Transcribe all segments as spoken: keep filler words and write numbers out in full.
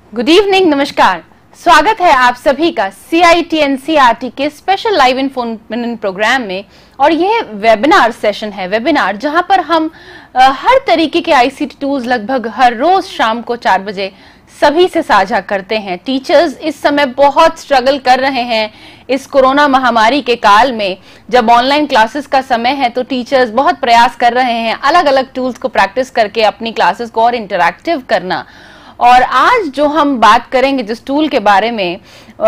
Good evening, नमस्कार। स्वागत है आप सभी का C I T N C R T के स्पेशल लाइव इन प्रोग्राम में। और यह वेबिनार सेशन है, वेबिनार जहां पर हम आ, हर तरीके के आई सी टी टूल्स लगभग हर रोज शाम को चार बजे सभी से साझा करते हैं। टीचर्स इस समय बहुत स्ट्रगल कर रहे हैं इस कोरोना महामारी के काल में। जब ऑनलाइन क्लासेस का समय है तो टीचर्स बहुत प्रयास कर रहे हैं अलग अलग टूल्स को प्रैक्टिस करके अपनी क्लासेस को और इंटरैक्टिव करना। और आज जो हम बात करेंगे जिस टूल के बारे में,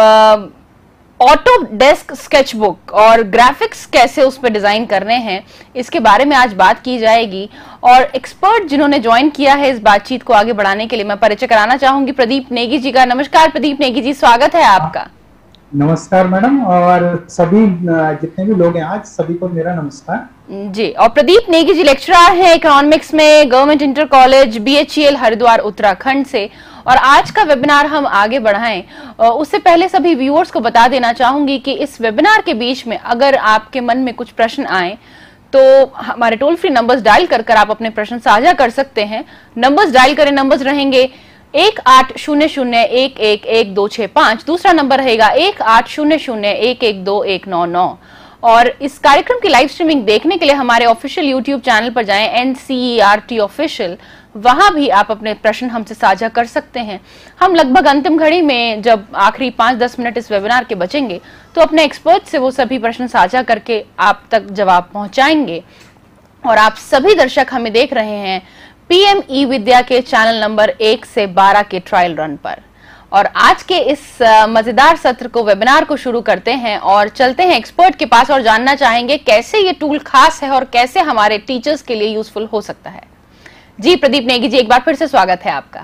ऑटोडेस्क स्केचबुक और ग्राफिक्स कैसे उस पर डिजाइन करने हैं, इसके बारे में आज बात की जाएगी। और एक्सपर्ट जिन्होंने ज्वाइन किया है इस बातचीत को आगे बढ़ाने के लिए, मैं परिचय कराना चाहूंगी प्रदीप नेगी जी का। नमस्कार प्रदीप नेगी जी, स्वागत है आपका। नमस्कार मैडम, और सभी जितने भी लोग हैं आज, सभी को मेरा नमस्कार जी। और प्रदीप नेगी जी लेक्चरर हैं इकोनॉमिक्स में government inter college B H E L Haridwar Uttarakhand से। और आज का वेबिनार हम आगे बढ़ाएं उससे पहले सभी व्यूअर्स को बता देना चाहूंगी कि इस वेबिनार के बीच में अगर आपके मन में कुछ प्रश्न आए तो हमारे टोल फ्री नंबर्स डायल कर कर आप अपने प्रश्न साझा कर सकते हैं। नंबर्स डायल करें, नंबर्स रहेंगे एक आठ शून्य शून्य एक एक एक दो छह पांच, दूसरा नंबर रहेगा एक आठ शून्य शून्य एक एक दो एक नौ नौ। और इस कार्यक्रम की लाइव स्ट्रीमिंग देखने के लिए हमारे ऑफिशियल यूट्यूब चैनल पर जाएं, N C E R T official. वहां भी आप अपने प्रश्न हमसे साझा कर सकते हैं। हम लगभग अंतिम घड़ी में जब आखिरी पांच दस मिनट इस वेबिनार के बचेंगे तो अपने एक्सपर्ट से वो सभी प्रश्न साझा करके आप तक जवाब पहुंचाएंगे। और आप सभी दर्शक हमें देख रहे हैं पी एम ई विद्या के चैनल नंबर एक से बारह के ट्रायल रन पर। और आज के इस मजेदार सत्र को, वेबिनार को शुरू करते हैं और चलते हैं एक्सपर्ट के पास और जानना चाहेंगे कैसे ये टूल खास है और कैसे हमारे टीचर्स के लिए यूजफुल हो सकता है। जी प्रदीप नेगी जी, एक बार फिर से स्वागत है आपका।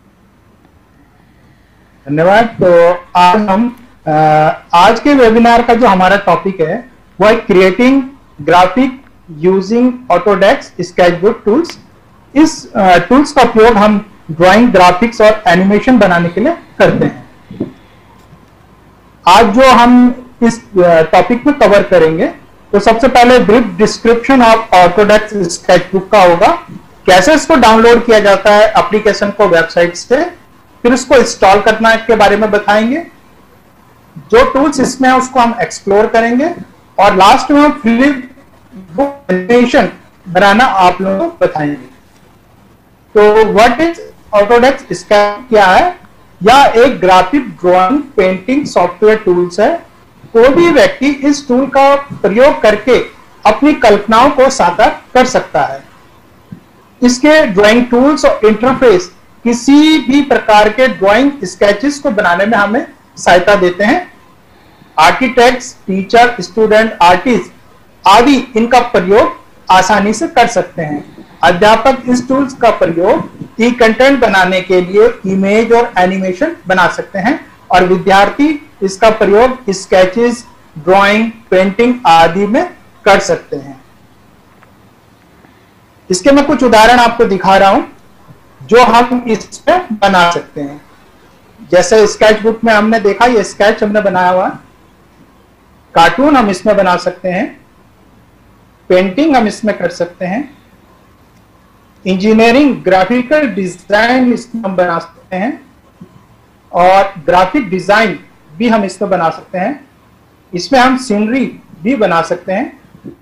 धन्यवाद। तो आज हम आज के वेबिनार का जो हमारा टॉपिक है वो है creating graphic using Autodesk Sketchbook tools. इस टूल्स का उपयोग हम ड्राइंग, ग्राफिक्स और एनिमेशन बनाने के लिए करते हैं। आज जो हम इस टॉपिक में कवर करेंगे तो सबसे पहले brief description of Autodesk Sketchbook का होगा, कैसे इसको डाउनलोड किया जाता है एप्लीकेशन को वेबसाइट से, फिर उसको इंस्टॉल करना के बारे में बताएंगे, जो टूल्स इसमें है उसको हम एक्सप्लोर करेंगे, और लास्ट में हम फ्लिप एनिमेशन बनाना आप लोगों को बताएंगे। तो व्हाट इज ऑटोडेस्क स्केच क्या है? यह एक graphic drawing painting software tools है। कोई भी व्यक्ति इस टूल का प्रयोग करके अपनी कल्पनाओं को साकार कर सकता है। इसके ड्राइंग टूल्स और इंटरफेस किसी भी प्रकार के ड्राइंग स्केचेस को बनाने में हमें सहायता देते हैं। आर्किटेक्ट्स, टीचर, स्टूडेंट, आर्टिस्ट आदि इनका प्रयोग आसानी से कर सकते हैं। अध्यापक इस टूल्स का प्रयोग ई कंटेंट बनाने के लिए इमेज और एनिमेशन बना सकते हैं, और विद्यार्थी इसका प्रयोग स्केचेस, ड्राइंग, पेंटिंग आदि में कर सकते हैं। इसके मैं कुछ उदाहरण आपको दिखा रहा हूं जो हम इसमें बना सकते हैं। जैसे स्केचबुक में हमने देखा, ये स्केच हमने बनाया हुआ, कार्टून हम इसमें बना सकते हैं, पेंटिंग हम इसमें कर सकते हैं, इंजीनियरिंग ग्राफिकल डिजाइन इसमें हम बना सकते हैं, और ग्राफिक डिजाइन भी हम इसमें बना सकते हैं। इसमें हम सीनरी भी बना सकते हैं।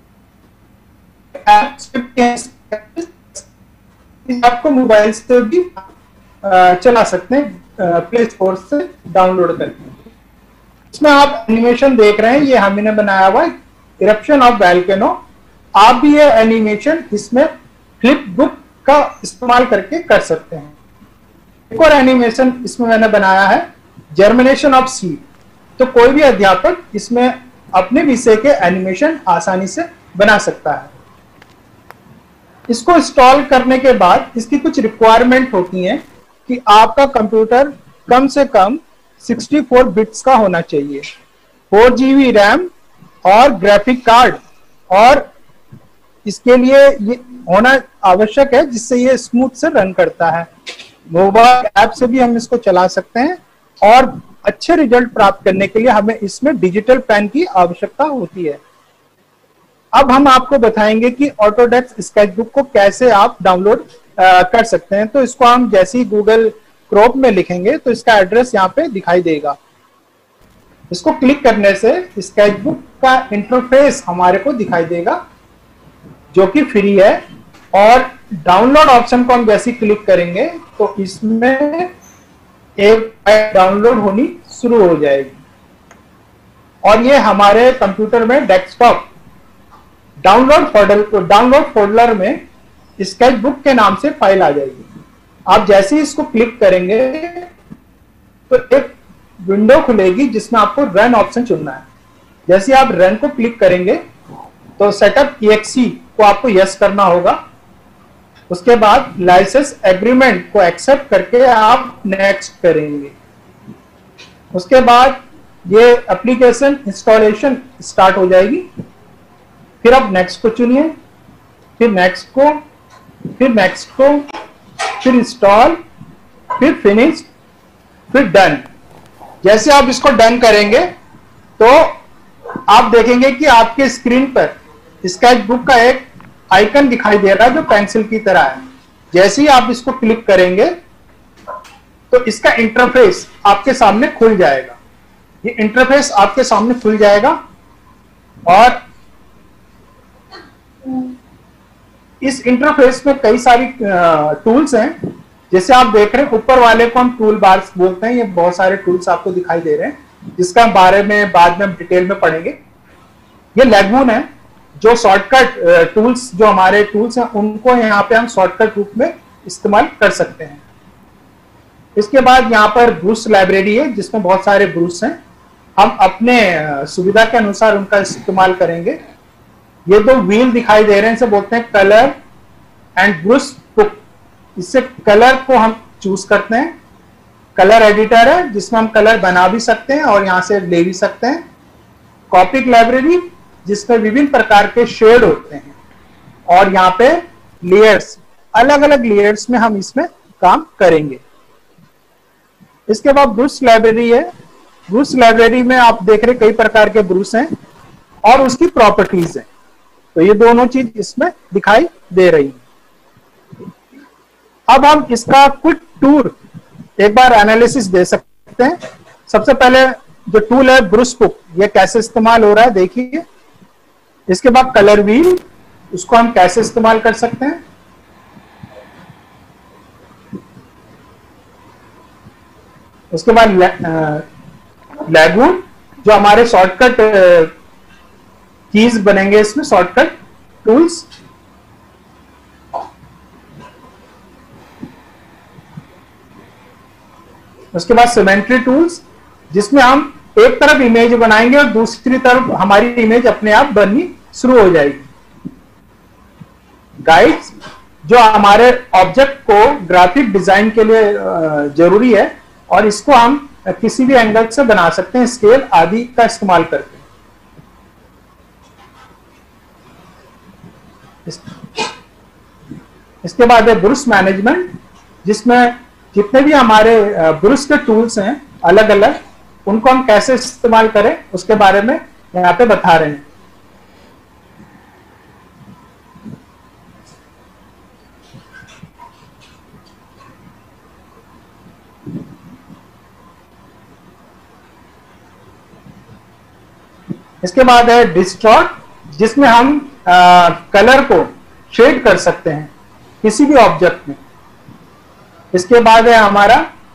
आपको मोबाइल से भी चला सकते हैं प्ले स्टोर से डाउनलोड करके। इसमें आप एनिमेशन देख रहे हैं, ये हमने बनाया हुआ इरप्शन ऑफ वोल्केनो। आप भी ये एनिमेशन इसमें फ्लिप बुक का इस्तेमाल करके कर सकते हैं। एक और एनिमेशन इसमें मैंने बनाया है, जर्मिनेशन ऑफ सीड। तो कोई भी अध्यापक इसमें अपने विषय के एनिमेशन आसानी से बना सकता है। इसको इंस्टॉल करने के बाद इसकी कुछ रिक्वायरमेंट होती हैं कि आपका कंप्यूटर कम से कम चौंसठ बिट्स का होना चाहिए, फोर जीबी रैम और ग्राफिक कार्ड, और इसके लिए ये होना आवश्यक है जिससे ये स्मूथ से रन करता है। मोबाइल ऐप से भी हम इसको चला सकते हैं, और अच्छे रिजल्ट प्राप्त करने के लिए हमें इसमें डिजिटल पेन की आवश्यकता होती है। अब हम आपको बताएंगे कि ऑटोडेस्क स्केचबुक को कैसे आप डाउनलोड कर सकते हैं। तो इसको हम जैसे ही गूगल क्रोप में लिखेंगे तो इसका एड्रेस यहाँ पे दिखाई देगा। इसको क्लिक करने से स्केचबुक का इंटरफेस हमारे को दिखाई देगा जो कि फ्री है। और डाउनलोड ऑप्शन को हम जैसे क्लिक करेंगे तो इसमें एक फाइल डाउनलोड होनी शुरू हो जाएगी और ये हमारे कंप्यूटर में desktop download folder download folder में स्केचबुक के नाम से फाइल आ जाएगी। आप जैसे ही इसको क्लिक करेंगे तो एक विंडो खुलेगी जिसमें आपको रन ऑप्शन चुनना है। जैसे आप रन को क्लिक करेंगे तो सेटअप ईएक्सी को आपको यस करना होगा। उसके बाद लाइसेंस एग्रीमेंट को एक्सेप्ट करके आप नेक्स्ट करेंगे। उसके बाद ये एप्लीकेशन इंस्टॉलेशन स्टार्ट हो जाएगी। फिर आप नेक्स्ट को चुनिए, फिर नेक्स्ट को, फिर नेक्स्ट को, फिर इंस्टॉल, फिर फिनिश, फिर डन। जैसे आप इसको डन करेंगे तो आप देखेंगे कि आपके स्क्रीन पर स्केचबुक का एक आइकन दिखाई दे रहा है जो पेंसिल की तरह है। जैसे ही आप इसको क्लिक करेंगे तो इसका इंटरफेस आपके सामने खुल जाएगा। ये इंटरफेस आपके सामने खुल जाएगा और इस इंटरफेस में कई सारी टूल्स हैं। जैसे आप देख रहे हैं ऊपर वाले को हम टूल बार्स बोलते हैं। ये बहुत सारे टूल्स आपको दिखाई दे रहे हैं जिसका बारे में बाद में हम डिटेल में पढ़ेंगे। ये लैगून है जो शॉर्टकट टूल्स जो हमारे टूल्स हैं उनको यहाँ पे हम शॉर्टकट रूप में इस्तेमाल कर सकते हैं। इसके बाद यहाँ पर ब्रूस लाइब्रेरी है जिसमें बहुत सारे ब्रूस हैं। हम अपने सुविधा के अनुसार उनका इस्तेमाल करेंगे। ये दो व्हील दिखाई दे रहे हैं, इसे बोलते हैं कलर एंड ब्रूस बुक। इससे कलर को हम चूज करते हैं। कलर एडिटर है जिसमें हम कलर बना भी सकते हैं और यहाँ से ले भी सकते हैं। कॉपिक लाइब्रेरी जिसमें विभिन्न प्रकार के शेड होते हैं और यहाँ पे लेयर्स, अलग अलग लेयर्स में हम इसमें काम करेंगे। इसके बाद ब्रूस लाइब्रेरी है। ब्रूस लाइब्रेरी में आप देख रहे कई प्रकार के ब्रूस हैं और उसकी प्रॉपर्टीज हैं। तो ये दोनों चीज इसमें दिखाई दे रही है। अब हम इसका क्विक टूर एक बार एनालिसिस दे सकते हैं। सबसे पहले जो टूल है ब्रूस बुक, ये कैसे इस्तेमाल हो रहा है देखिए। इसके बाद कलर व्हील, उसको हम कैसे इस्तेमाल कर सकते हैं। उसके बाद लैगून जो हमारे शॉर्टकट कीज बनेंगे इसमें, शॉर्टकट टूल्स। उसके बाद सिमेट्री टूल्स जिसमें हम एक तरफ इमेज बनाएंगे और दूसरी तरफ हमारी इमेज अपने आप बननी शुरू हो जाएगी। गाइड्स जो हमारे ऑब्जेक्ट को ग्राफिक डिजाइन के लिए जरूरी है और इसको हम किसी भी एंगल से बना सकते हैं, स्केल आदि का इस्तेमाल करके। इसके बाद है ब्रूस मैनेजमेंट जिसमें जितने भी हमारे ब्रूस के टूल्स हैं अलग अलग, उनको हम कैसे इस्तेमाल करें उसके बारे में यहाँ पे बता रहे हैं। इसके बाद है डिस्टॉर्ट जिसमें हम आ, कलर को शेड कर सकते हैं किसी भी ऑब्जेक्ट में। इसके बाद है हमारा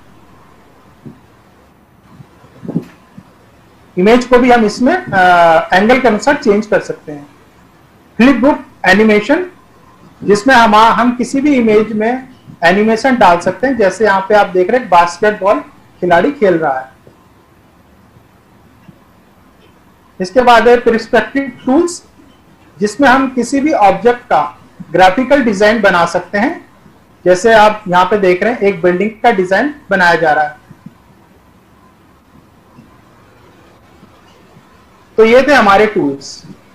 इमेज को भी हम इसमें आ, एंगल के अनुसार चेंज कर सकते हैं। फ्लिप बुक एनिमेशन जिसमें हम हम किसी भी इमेज में एनिमेशन डाल सकते हैं। जैसे यहाँ पे आप देख रहे हैं बास्केटबॉल खिलाड़ी खेल रहा है। इसके बाद है पर्सपेक्टिव टूल्स जिसमें हम किसी भी ऑब्जेक्ट का ग्राफिकल डिजाइन बना सकते हैं। जैसे आप यहाँ पे देख रहे हैं एक बिल्डिंग का डिजाइन बनाया जा रहा है। तो ये थे हमारे टूल्स।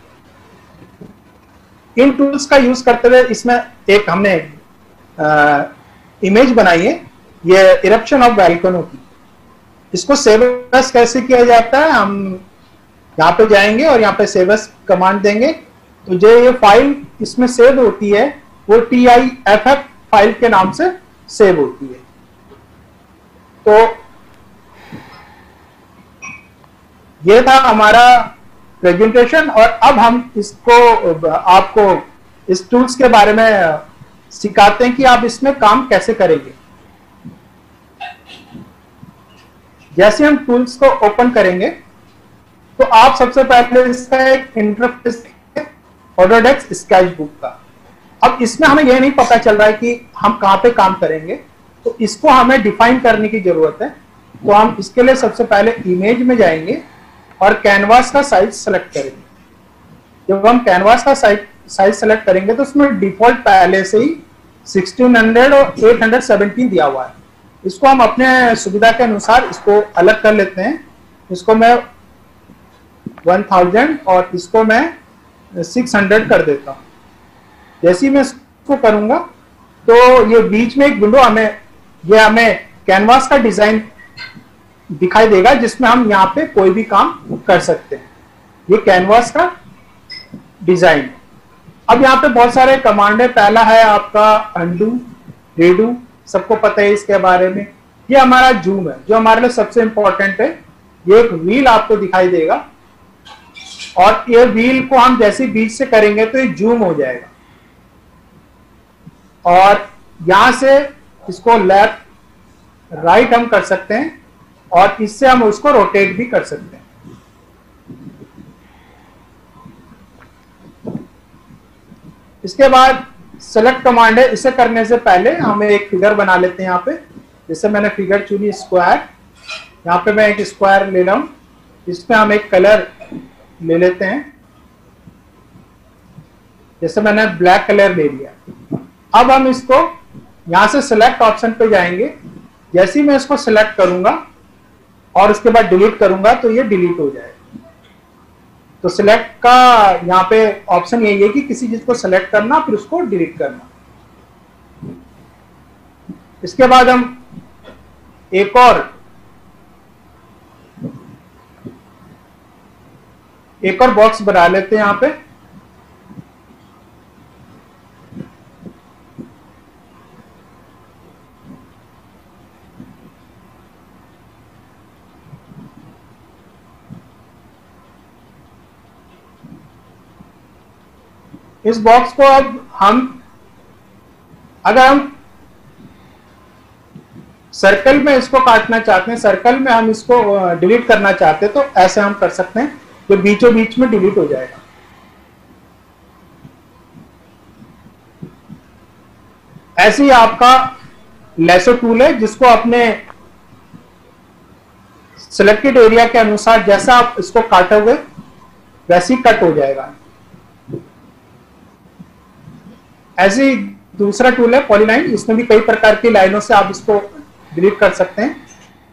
इन टूल्स का यूज करते हुए इसमें एक हमने आ, इमेज बनाई है, ये इरप्शन ऑफ वोल्केनो की। इसको सेव एज कैसे किया जाता है, हम यहाँ पे जाएंगे और यहाँ पे सेव एज कमांड देंगे तो जो ये फाइल इसमें सेव होती है वो T I F F file के नाम से सेव होती है। तो ये था हमारा प्रेजेंटेशन, और अब हम इसको आपको इस टूल्स के बारे में सिखाते हैं कि आप इसमें काम कैसे करेंगे। जैसे हम टूल्स को ओपन करेंगे तो आप सबसे पहले इसका एक इंटरफेस ऑटोडेस्क स्केचबुक का। अब इसमें हमें यह नहीं पता चल रहा है कि हम कहां पे काम करेंगे, तो इसको हमें डिफाइन करने की जरूरत है। तो हम इसके लिए सबसे पहले इमेज में जाएंगे और कैनवास का साइज सेलेक्ट करेंगे। जब हम कैनवास का साइज साइज सेलेक्ट करेंगे तो उसमें डिफॉल्ट पहले से ही सोलह सौ और आठ सौ सत्रह दिया हुआ है। इसको हम अपने सुविधा के अनुसार इसको अलग कर लेते हैं। इसको मैं हज़ार और इसको मैं छह सौ कर देता हूं। जैसे ही मैं इसको करूंगा तो ये बीच में एक विंडो हमें ये हमें कैनवास का डिजाइन दिखाई देगा, जिसमें हम यहाँ पे कोई भी काम कर सकते हैं। ये कैनवास का डिजाइन। अब यहाँ पे बहुत सारे कमांड है। पहला है आपका अंडू, रीडू, सबको पता है इसके बारे में। ये हमारा जूम है, जो हमारे लिए सबसे इंपॉर्टेंट है। ये एक व्हील आपको दिखाई देगा, और ये व्हील को हम जैसे बीच से करेंगे तो ये जूम हो जाएगा, और यहां से इसको लेफ्ट राइट हम कर सकते हैं, और इससे हम उसको रोटेट भी कर सकते हैं। इसके बाद सेलेक्ट कमांड है। इसे करने से पहले हमें एक फिगर बना लेते हैं। यहाँ पे जैसे मैंने फिगर चुनी स्क्वायर, यहाँ पे मैं एक स्क्वायर ले रहा हूं। इसमें हम एक कलर ले लेते हैं, जैसे मैंने ब्लैक कलर ले लिया। अब हम इसको यहां से सिलेक्ट ऑप्शन पे जाएंगे। जैसे ही मैं इसको सिलेक्ट करूंगा और उसके बाद डिलीट करूंगा तो ये डिलीट हो जाएगा। तो सिलेक्ट का यहाँ पे ऑप्शन यही है कि किसी चीज को सिलेक्ट करना फिर उसको डिलीट करना। इसके बाद हम एक और एक और बॉक्स बना लेते हैं यहाँ पे। इस बॉक्स को अब हम अगर हम सर्कल में इसको काटना चाहते हैं, सर्कल में हम इसको डिलीट करना चाहते हैं, तो ऐसे हम कर सकते हैं, तो बीचों बीच में डिलीट हो जाएगा। ऐसे ही आपका लेसो टूल है, जिसको अपने सिलेक्टेड एरिया के अनुसार जैसा आप इसको काटोगे वैसे ही कट हो जाएगा। ऐसे ही दूसरा टूल है पॉलीलाइन। इसमें भी कई प्रकार की लाइनों से आप इसको डिलीट कर सकते हैं।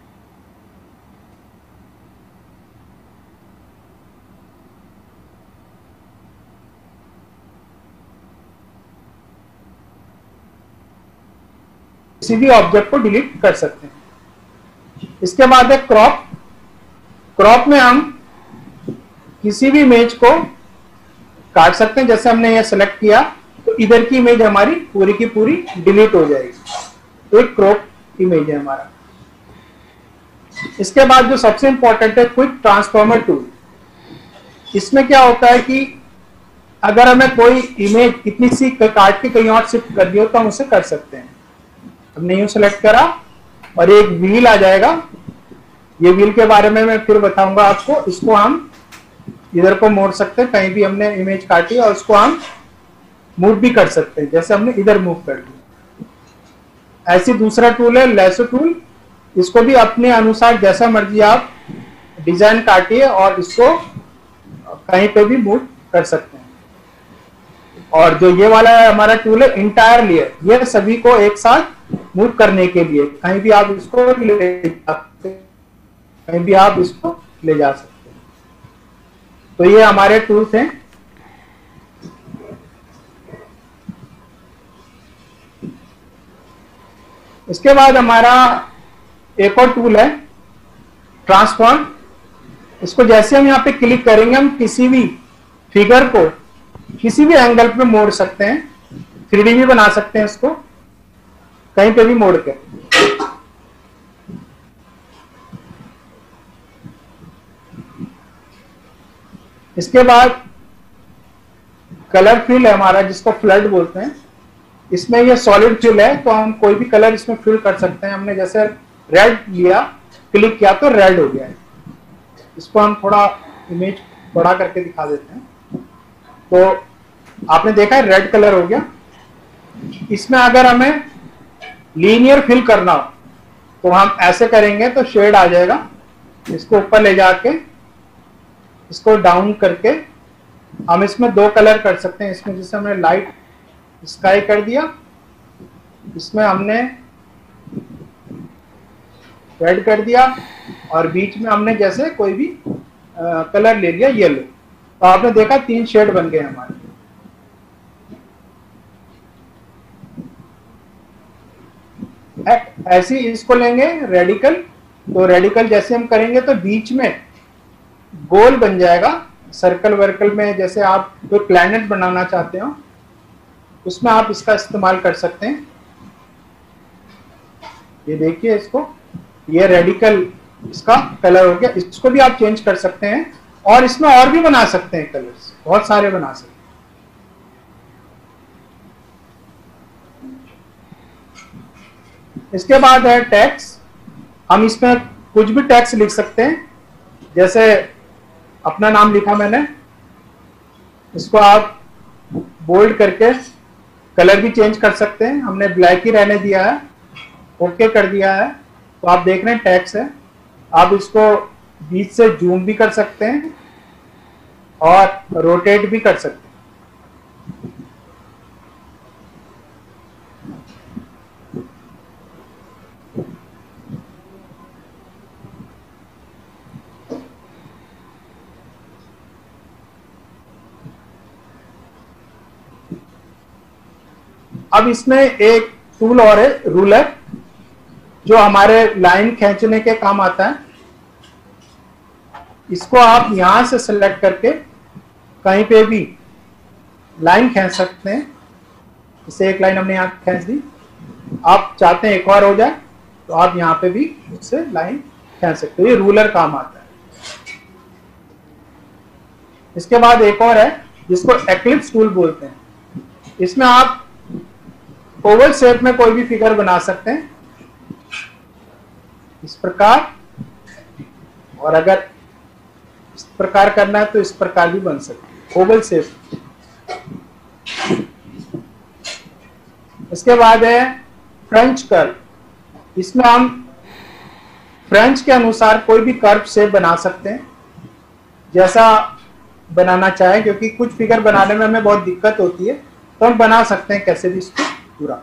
किसी भी ऑब्जेक्ट को डिलीट कर सकते हैं। इसके बाद है क्रॉप। क्रॉप में हम किसी भी इमेज को काट सकते हैं। जैसे हमने यह सेलेक्ट किया तो इधर की इमेज हमारी पूरी की पूरी डिलीट हो जाएगी। तो एक क्रॉप इमेज है हमारा। इसके बाद जो सबसे इंपॉर्टेंट है क्विक ट्रांसफॉर्मर टूल। इसमें क्या होता है कि अगर हमें कोई इमेज इतनी सी काट के कहीं और शिफ्ट कर दी हो तो हम उसे कर सकते हैं। हमने यूं सेलेक्ट करा और एक व्हील आ जाएगा। ये व्हील के बारे में मैं फिर बताऊंगा आपको। इसको हम इधर को मोड़ सकते हैं, कहीं भी हमने इमेज काटी, और उसको हम मूव भी कर सकते हैं, जैसे हमने इधर मूव कर दिया। ऐसी दूसरा टूल है लेसो टूल। इसको भी अपने अनुसार जैसा मर्जी आप डिजाइन काटिए और इसको कहीं पे भी मूव कर सकते हैं। और जो ये वाला है हमारा टूल है इंटायरली है, ये सभी को एक साथ मूव करने के लिए। कहीं भी आप इसको ले जा सकते हैं, कहीं भी आप इसको ले जा सकते हैं। तो ये हमारे टूल्स हैं। इसके बाद हमारा एक और टूल है ट्रांसफॉर्म। इसको जैसे हम यहाँ पे क्लिक करेंगे, हम किसी भी फिगर को किसी भी एंगल पे मोड़ सकते हैं, थ्री डी भी बना सकते हैं, इसको कहीं पे भी मोड़ के। इसके बाद कलर फिल है हमारा, जिसको फ्लड बोलते हैं। इसमें ये सॉलिड फिल है, तो हम कोई भी कलर इसमें फिल कर सकते हैं। हमने जैसे रेड लिया, क्लिक किया तो रेड हो गया है। इसको हम थोड़ा इमेज बड़ा करके दिखा देते हैं। तो आपने देखा है रेड कलर हो गया। इसमें अगर हमें लीनियर फिल करना हो तो हम ऐसे करेंगे तो शेड आ जाएगा। इसको ऊपर ले जाके इसको डाउन करके हम इसमें दो कलर कर सकते हैं। इसमें जैसे हमने लाइट स्काई कर दिया, इसमें हमने रेड कर दिया, और बीच में हमने जैसे कोई भी आ, कलर ले लिया येलो। तो आपने देखा तीन शेड बन गए हमारे। ऐसी इसको लेंगे रेडिकल, तो रेडिकल जैसे हम करेंगे तो बीच में गोल बन जाएगा। सर्कल वर्कल में जैसे आप कोई प्लैनेट बनाना चाहते हो उसमें आप इसका इस्तेमाल कर सकते हैं। ये देखिए इसको, ये रेडिकल इसका कलर हो गया। इसको भी आप चेंज कर सकते हैं, और इसमें और भी बना सकते हैं कलर्स, बहुत सारे बना सकते हैं। इसके बाद है टेक्स्ट। हम इसमें कुछ भी टेक्स्ट लिख सकते हैं। जैसे अपना नाम लिखा मैंने, इसको आप बोल्ड करके कलर भी चेंज कर सकते हैं। हमने ब्लैक ही रहने दिया है, ओके कर दिया है। तो आप देख रहे हैं टेक्स्ट है। आप इसको बीच से जूम भी कर सकते हैं और रोटेट भी कर सकते हैं। अब इसमें एक टूल और है, रूलर, जो हमारे लाइन खींचने के काम आता है। इसको आप यहां से सेलेक्ट करके कहीं पे भी लाइन खींच सकते हैं। जैसे एक लाइन हमने यहां खींच दी, आप चाहते हैं एक और हो जाए तो आप यहां पे भी उससे लाइन खींच सकते हो। ये रूलर काम आता है। इसके बाद एक और है जिसको एक्लिप्स टूल बोलते हैं। इसमें आप ओवल शेप में कोई भी फिगर बना सकते हैं इस प्रकार, और अगर इस प्रकार करना है तो इस प्रकार भी बन सकते हैं, ओवल शेप। इसके बाद है फ्रेंच कर्व। इसमें हम फ्रेंच के अनुसार कोई भी कर्व शेप बना सकते हैं, जैसा बनाना चाहे, क्योंकि कुछ फिगर बनाने में हमें बहुत दिक्कत होती है, तो हम बना सकते हैं कैसे भी इसको पूरा।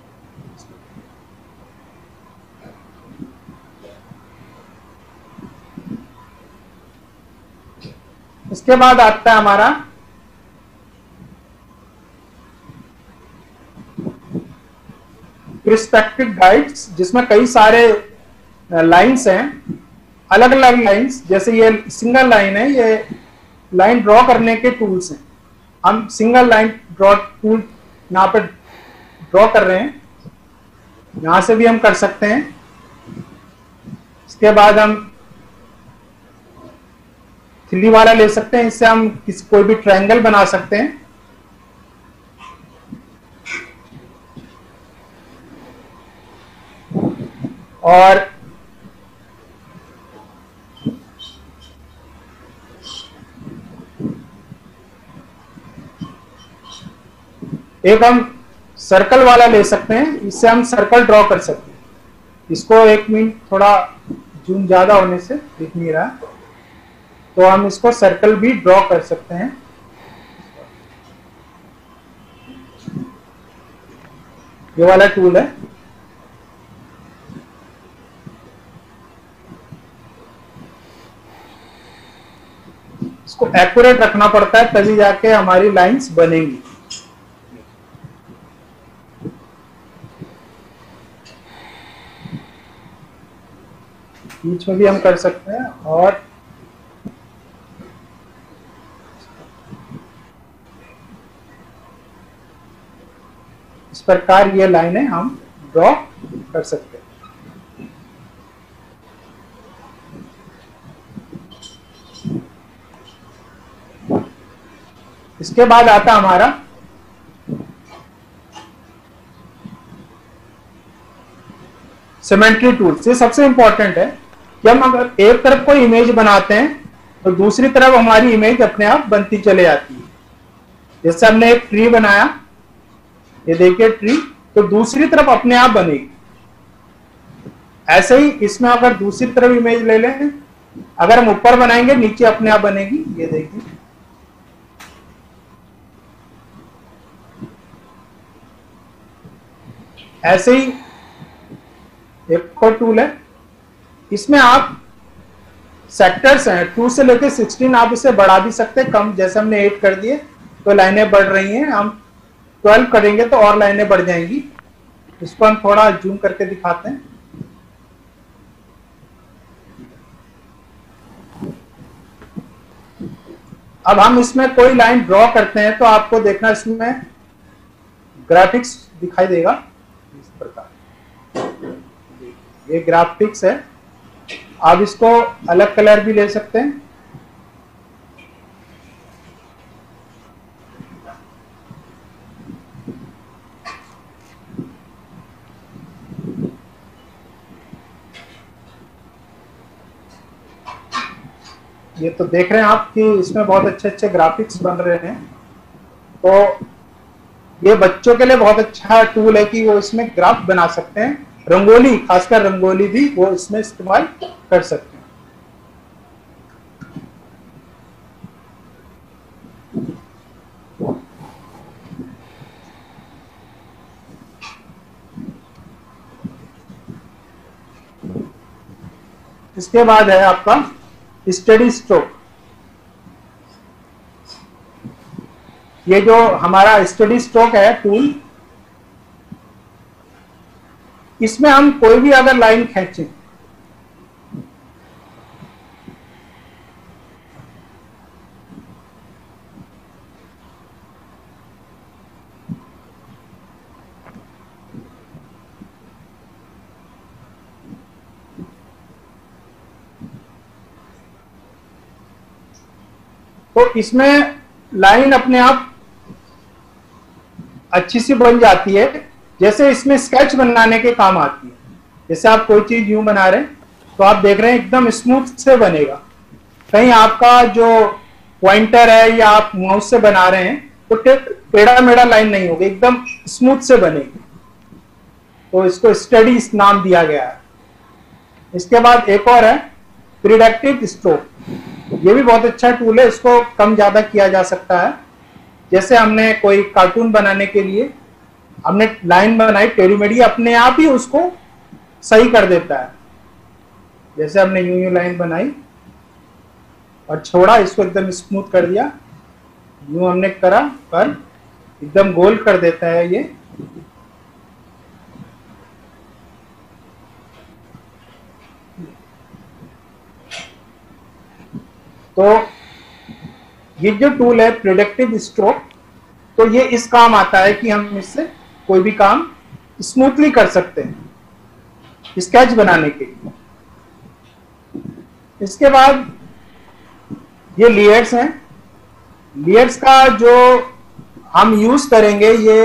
इसके बाद आता है हमारा पर्सपेक्टिव गाइड्स, जिसमें कई सारे लाइंस हैं, अलग अलग लाइंस। जैसे ये सिंगल लाइन है, ये लाइन ड्रॉ करने के टूल्स हैं। हम सिंगल लाइन ड्रॉ टूल यहाँ पर ड्रॉ कर रहे हैं, यहां से भी हम कर सकते हैं। इसके बाद हम थ्री वाला ले सकते हैं, इससे हम किसी कोई भी ट्रायंगल बना सकते हैं। और एक हम सर्कल वाला ले सकते हैं, इससे हम सर्कल ड्रॉ कर सकते हैं। इसको एक मिनट, थोड़ा जूम ज्यादा होने से दिख नहीं रहा, तो हम इसको सर्कल भी ड्रॉ कर सकते हैं। ये वाला टूल है। इसको एक्यूरेट रखना पड़ता है, तभी जाके हमारी लाइंस बनेंगी। बीच में भी हम कर सकते हैं, और इस प्रकार ये लाइनें हम ड्रॉ कर सकते हैं। इसके बाद आता हमारा सिमेट्री टूल्स। ये सबसे इंपॉर्टेंट है कि हम अगर एक तरफ कोई इमेज बनाते हैं तो दूसरी तरफ हमारी इमेज अपने आप बनती चले जाती है। जैसे हमने एक ट्री बनाया, ये देखिए ट्री, तो दूसरी तरफ अपने आप बनेगी। ऐसे ही इसमें अगर दूसरी तरफ इमेज ले लें, अगर हम ऊपर बनाएंगे नीचे अपने आप बनेगी। ये देखिए, ऐसे ही एक और टूल है, इसमें आप सेक्टर्स हैं टू से लेकर सिक्सटीन, आप इसे बढ़ा भी सकते हैं कम। जैसे हमने एट कर दिए तो लाइनें बढ़ रही हैं, हम ट्वेल्व करेंगे तो और लाइनें बढ़ जाएंगी। इसको हम थोड़ा जूम करके दिखाते हैं। अब हम इसमें कोई लाइन ड्रॉ करते हैं तो आपको देखना इसमें ग्राफिक्स दिखाई देगा इस प्रकार। ये ग्राफिक्स है, आप इसको अलग कलर भी ले सकते हैं। ये तो देख रहे हैं आप कि इसमें बहुत अच्छे अच्छे ग्राफिक्स बन रहे हैं। तो ये बच्चों के लिए बहुत अच्छा टूल है कि वो इसमें ग्राफ बना सकते हैं। रंगोली, खासकर रंगोली भी वो इसमें इस्तेमाल कर सकते हैं। इसके बाद है आपका स्टडी स्ट्रोक। ये जो हमारा स्टडी स्ट्रोक है टूल, इसमें हम कोई भी अगर लाइन खींचें तो इसमें लाइन अपने आप अच्छी सी बन जाती है। जैसे इसमें स्केच बनाने के काम आती है। जैसे आप कोई चीज यूं बना रहे हैं तो आप देख रहे हैं एकदम स्मूथ से बनेगा। कहीं आपका जो पॉइंटर है या आप माउस से बना रहे हैं तो टेढ़ा मेढ़ा लाइन नहीं होगी, एकदम स्मूथ से बनेगी। तो इसको स्टडी नाम दिया गया है। इसके बाद एक और है प्रिडिक्टिव स्ट्रोक। ये भी बहुत अच्छा टूल है, इसको कम ज्यादा किया जा सकता है। जैसे हमने कोई कार्टून बनाने के लिए हमने लाइन बनाई टेढ़ी मेढ़ी, अपने आप ही उसको सही कर देता है। जैसे हमने यूं यूं लाइन बनाई और छोड़ा, इसको एकदम स्मूथ कर दिया। यूं हमने करा पर एकदम गोल कर देता है ये। तो ये जो टूल है प्रिडिक्टिव स्ट्रोक, तो ये इस काम आता है कि हम इससे कोई भी काम स्मूथली कर सकते हैं स्केच बनाने के लिए। इसके बाद ये लेयर्स हैं। लेयर्स का जो हम यूज करेंगे ये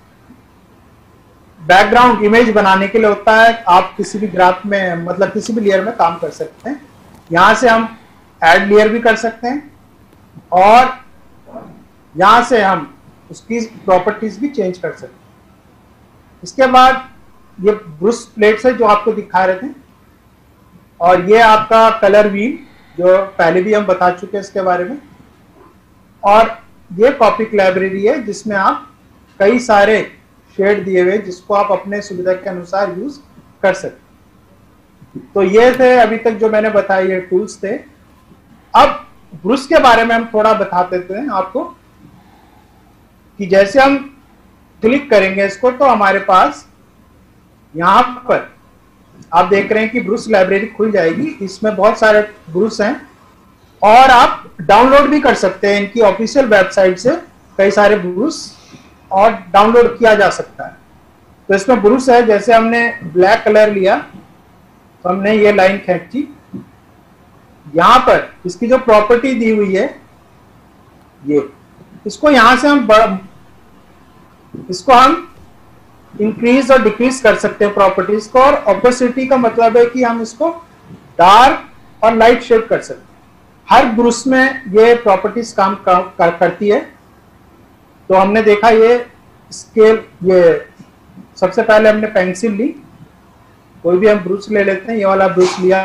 बैकग्राउंड इमेज बनाने के लिए होता है। आप किसी भी ग्राफ में, मतलब किसी भी लेयर में काम कर सकते हैं। यहां से हम ऐड लेयर भी कर सकते हैं और यहां से हम उसकी प्रॉपर्टीज भी चेंज कर सकते हैं। इसके बाद ये ब्रूश प्लेट्स है जो आपको दिखा रहे थे, और ये आपका कलर व्हील जो पहले भी हम बता चुके हैं इसके बारे में। और ये कॉपिक लाइब्रेरी है जिसमें आप कई सारे शेड दिए हुए जिसको आप अपने सुविधा के अनुसार यूज कर सकते। तो ये थे अभी तक जो मैंने बताया, ये टूल्स थे। अब ब्रूश के बारे में हम थोड़ा बता देते हैं आपको कि जैसे हम क्लिक करेंगे इसको तो हमारे पास यहां पर आप देख रहे हैं कि ब्रूश लाइब्रेरी खुल जाएगी। इसमें बहुत सारे ब्रूश हैं और आप डाउनलोड भी कर सकते हैं। इनकी ऑफिशियल वेबसाइट से कई सारे ब्रूश और डाउनलोड किया जा सकता है। तो इसमें ब्रूश है, जैसे हमने ब्लैक कलर लिया तो हमने ये लाइन खींची। यहां पर इसकी जो प्रॉपर्टी दी हुई है, ये इसको यहां से हम बढ़, इसको हम इंक्रीज और डिक्रीज कर सकते हैं प्रॉपर्टीज को, और ऑपोसिटी का मतलब है कि हम इसको डार्क और लाइट शेड कर सकते हैं। हर ब्रश में ये प्रॉपर्टीज काम कर, करती है। तो हमने देखा ये स्केल, ये सबसे पहले हमने पेंसिल ली, कोई भी हम ब्रश ले लेते हैं, ये वाला ब्रश लिया,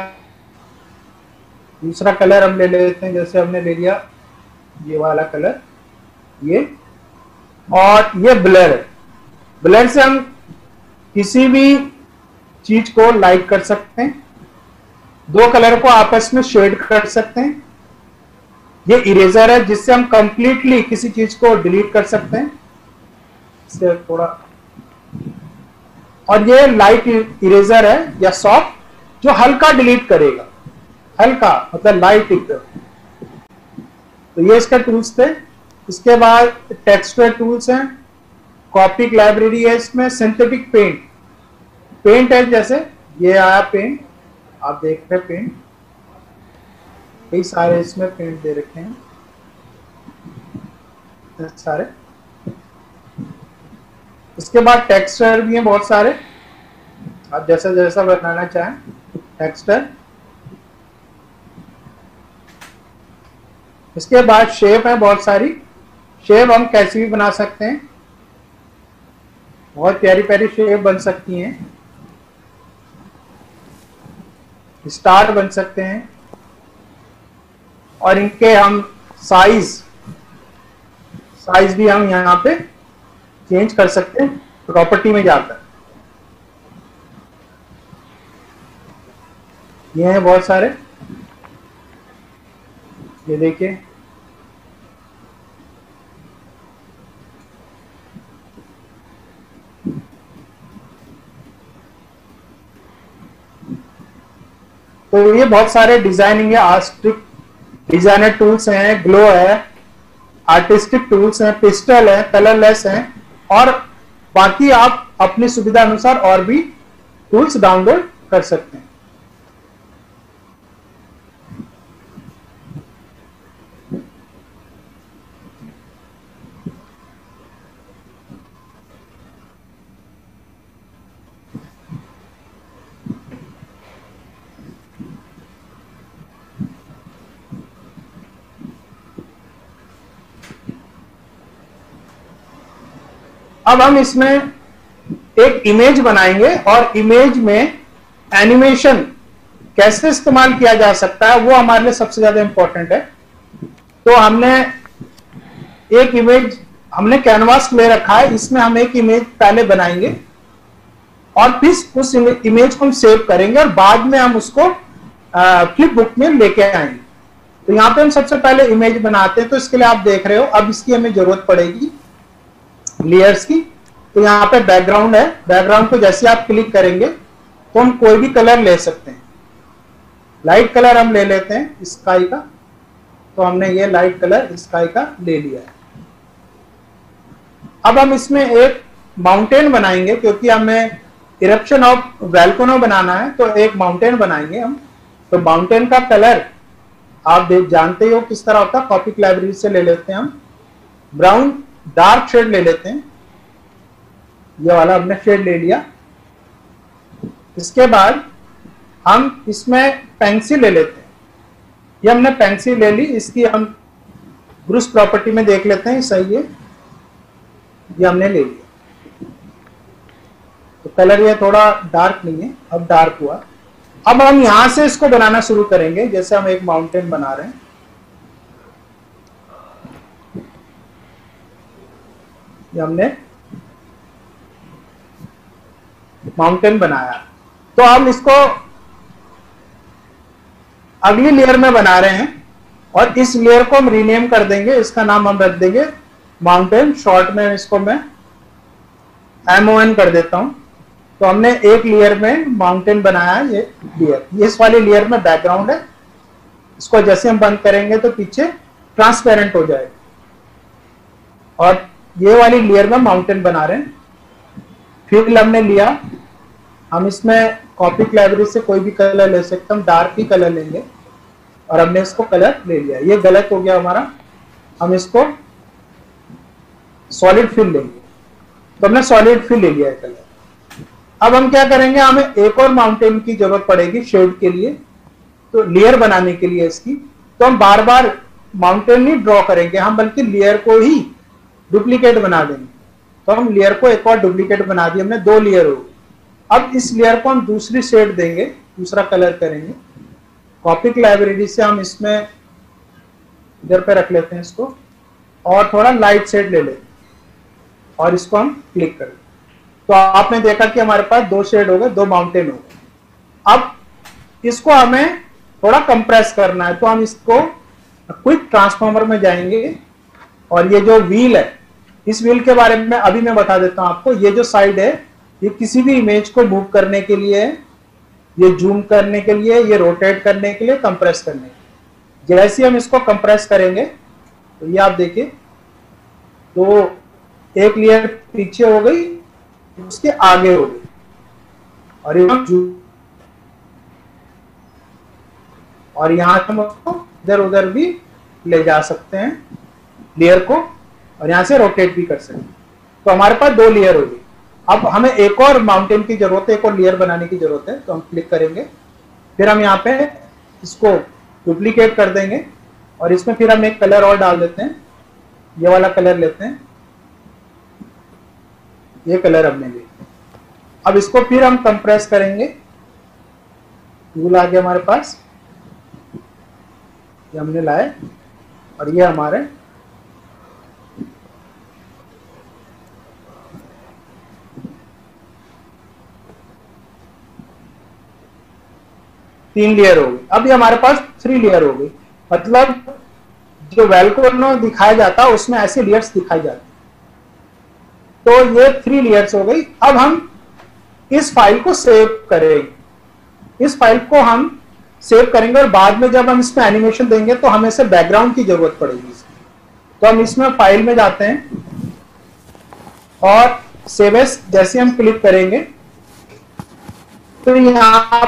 दूसरा कलर हम ले लेते हैं, जैसे हमने ले लिया ये वाला कलर, ये, और ये ब्लर है। ब्लर से हम किसी भी चीज को लाइट कर सकते हैं, दो कलर को आपस में शेड कर सकते हैं। ये इरेजर है जिससे हम कंप्लीटली किसी चीज को डिलीट कर सकते हैं, इससे थोड़ा, और ये लाइट इरेजर है या सॉफ्ट, जो हल्का डिलीट करेगा, हल्का मतलब लाइट एकदम। तो ये इसका टूल्स थे। इसके बाद टेक्सचर टूल्स हैं, कॉपिक लाइब्रेरी है, इसमें सिंथेटिक पेंट, पेंट है, जैसे ये आया पेंट, आप देख रहे हैं पेंट, कई सारे इसमें पेंट दे रखे हैं सारे। इसके बाद टेक्सचर भी हैं बहुत सारे, आप जैसा जैसा बनाना चाहें टेक्सचर। इसके बाद शेप है बहुत सारी, शेप हम कैसी भी बना सकते हैं, बहुत प्यारी प्यारी शेप बन सकती हैं, स्टार बन सकते हैं, और इनके हम साइज साइज भी हम यहाँ पे चेंज कर सकते हैं प्रॉपर्टी में जाकर। ये हैं बहुत सारे, ये देखिए, तो ये बहुत सारे डिजाइनिंग है, आर्टिस्टिक डिजाइनर टूल्स हैं, ग्लो है, आर्टिस्टिक टूल्स हैं, पिस्टल है, कलरलेस हैं, और बाकी आप अपनी सुविधा अनुसार और भी टूल्स डाउनलोड कर सकते हैं। अब हम इसमें एक इमेज बनाएंगे, और इमेज में एनिमेशन कैसे इस्तेमाल किया जा सकता है वो हमारे लिए सबसे ज्यादा इंपॉर्टेंट है। तो हमने एक इमेज, हमने कैनवास ले रखा है, इसमें हम एक इमेज पहले बनाएंगे और फिर उस इमेज को हम सेव करेंगे, और बाद में हम उसको फ्लिप बुक में लेके आएंगे। तो यहाँ पे हम सबसे पहले इमेज बनाते हैं। तो इसके लिए आप देख रहे हो, अब इसकी हमें जरूरत पड़ेगी लेयर्स की। तो यहाँ पे बैकग्राउंड है, बैकग्राउंड को जैसे आप क्लिक करेंगे तो हम कोई भी कलर ले सकते हैं। लाइट कलर हम ले लेते हैं स्काई का, तो हमने ये लाइट कलर स्काई का ले लिया है। अब हम इसमें एक माउंटेन बनाएंगे, क्योंकि हमें इरप्शन ऑफ वोल्केनो बनाना है, तो एक माउंटेन बनाएंगे हम। तो माउंटेन का कलर आप जानते हो किस तरह होता है, कॉपिक लाइब्रेरी से ले लेते हैं हम, ब्राउन डार्क शेड ले लेते हैं, ये वाला हमने शेड ले लिया। इसके बाद हम इसमें पेंसिल ले लेते हैं, ये हमने पेंसिल ले ली, इसकी हम ब्रश प्रॉपर्टी में देख लेते हैं सही है, ये हमने ले लिया। तो कलर ये थोड़ा डार्क नहीं है, अब डार्क हुआ। अब हम यहां से इसको बनाना शुरू करेंगे, जैसे हम एक माउंटेन बना रहे हैं। ये हमने माउंटेन बनाया, तो हम इसको अगली लेयर में बना रहे हैं, और इस लेयर को हम रीनेम कर देंगे, इसका नाम हम रख देंगे माउंटेन, शॉर्ट में इसको मैं एम ओ एन कर देता हूं। तो हमने एक लेयर में माउंटेन बनाया, ये लेयर, ये इस वाली लेयर में बैकग्राउंड है, इसको जैसे हम बंद करेंगे तो पीछे ट्रांसपेरेंट हो जाएगा, और ये वाली लेयर में माउंटेन बना रहे हैं। फिर हमने लिया, हम इसमें कॉपिक लाइब्रेरी से कोई भी कलर ले सकते हैं, हम डार्क ही कलर लेंगे, और हमने इसको कलर ले लिया। ये गलत हो गया हमारा, हम इसको सॉलिड फिल लेंगे। तो हमने सॉलिड फिल ले लिया है कलर। अब हम क्या करेंगे, हमें एक और माउंटेन की जरूरत पड़ेगी शेड के लिए, तो लेयर बनाने के लिए इसकी। तो हम बार बार माउंटेन नहीं ड्रॉ करेंगे हम, बल्कि लेयर को ही डुप्लीकेट बना देंगे। तो हम लेयर को एक और डुप्लीकेट बना दिया हमने, दो लेयर हो। अब इस लेयर को हम दूसरी शेड देंगे, दूसरा कलर करेंगे। कॉपिक लाइब्रेरी से हम इसमें इधर पे रख लेते हैं इसको, और थोड़ा लाइट शेड ले लेते हैं और इसको हम क्लिक करें। तो आपने देखा कि हमारे पास दो शेड हो गए, दो माउंटेन हो गए। अब इसको हमें थोड़ा कंप्रेस करना है, तो हम इसको क्विक ट्रांसफॉर्मर में जाएंगे, और ये जो व्हील है, इस व्हील के बारे में अभी मैं बता देता हूं आपको। ये जो साइड है, ये किसी भी इमेज को मूव करने के लिए है, ये जूम करने के लिए, ये रोटेट करने के लिए, कंप्रेस करने के लिए। जैसे हम इसको कंप्रेस करेंगे तो ये आप देखिए, तो एक लेयर पीछे हो गई, उसके आगे हो गई, और ये और यहां हम उसको इधर उधर भी ले जा सकते हैं लेयर को, और यहां से रोटेट भी कर सकते हैं। तो हमारे पास दो लेयर होगी। अब हमें एक और माउंटेन की जरूरत है, एक और लेयर बनाने की जरूरत है। तो हम क्लिक करेंगे, फिर हम यहाँ पे इसको डुप्लीकेट कर देंगे, और इसमें फिर हम एक कलर और डाल देते हैं। ये वाला कलर लेते हैं, ये कलर हमने लिया। अब इसको फिर हम कंप्रेस करेंगे, टूल आ गया हमारे पास, ये हमने लाए, और ये हमारे तीन लेयर हो गई। अब ये हमारे पास थ्री लेयर हो गई, मतलब जो वेलकोनो दिखाया जाता है उसमें ऐसे लेयर्स दिखाई जाती। तो ये थ्री लेयर्स हो गई। अब हम इस फाइल को सेव करेंगे, इस फाइल को हम सेव करेंगे, और बाद में जब हम इसमें एनिमेशन देंगे तो हमें से बैकग्राउंड की जरूरत पड़ेगी। तो हम इसमें फाइल में जाते हैं, और सेव एज जैसे हम क्लिक करेंगे तो यहाँ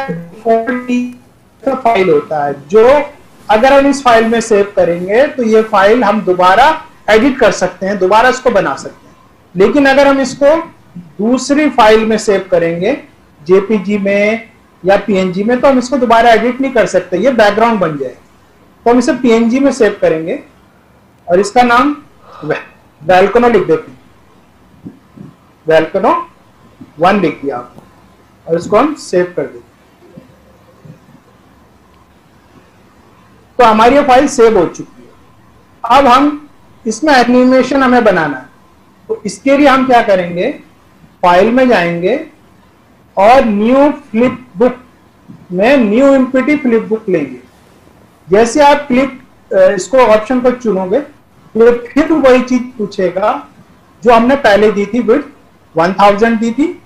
पे फाइल होता है, जो अगर हम इस फाइल में सेव करेंगे तो ये फाइल हम दोबारा एडिट कर सकते हैं, दोबारा इसको बना सकते हैं। लेकिन अगर हम इसको दूसरी फाइल में सेव करेंगे, जेपीजी में या पीएनजी में, तो हम इसको दोबारा एडिट नहीं कर सकते, ये बैकग्राउंड बन जाए। तो हम इसे पीएनजी में सेव करेंगे, और इसका नाम वेलकोनो लिख देते हैं, वेलकोनो वन लिख दिया आपको, और इसको हम सेव कर देते। तो हमारी ये फाइल सेव हो चुकी है। अब हम इसमें एनिमेशन हमें बनाना है, तो इसके लिए हम क्या करेंगे, फाइल में जाएंगे, और न्यू फ्लिप बुक में न्यू एमपीटी फ्लिप बुक लेंगे। जैसे आप क्लिक इसको ऑप्शन को चुनोगे, तो फिर वही चीज पूछेगा जो हमने पहले दी थी, विड्थ वन थाउजेंड दी थी,